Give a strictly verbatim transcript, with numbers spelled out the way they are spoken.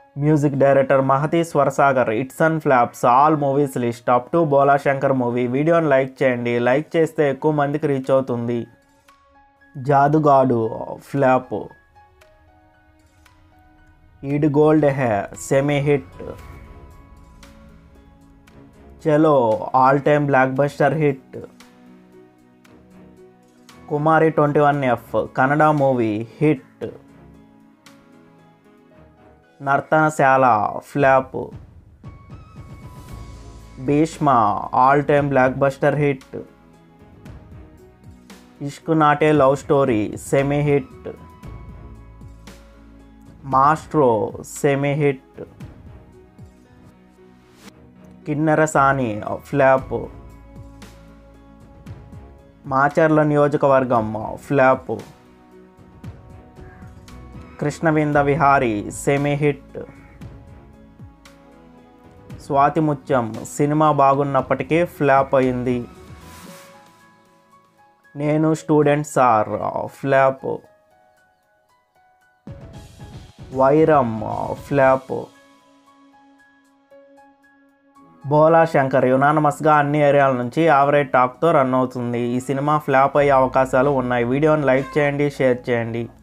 Music director Mahathi Swara Sagar. It's on flaps. All movies list. Upto Bhola Shankar movie. వీడియోని like చేయండి. Like చేస్తే ఎక్కువ మందికి reach అవుతుంది. Jadugadu flop. Eedu gold Ehe semi hit. Chalo all time blockbuster hit. Kumari twenty one F Kannada movie hit. Nartanasala flop. Bheeshma all time blockbuster hit. Ishq not a love story semi hit. Maestro semi hit. Kinnerasani flop. Macherla Niyojakavargam flop. Krishnavrinda Vihari semi hit. Swathi Muthyam cinema బాగున్నప్పటికీ flop అయింది. Nenu student sir flop. వైరం flop. Bhola Shankar యునానమస్గా అన్ని ఏరియాల నుంచి average టాక్తో run అవుతుంది. ఈ cinema flop అయ్యే అవకాశాలు ఉన్నాయి. వీడియోని లైక్ చేయండి, షేర్ చేయండి.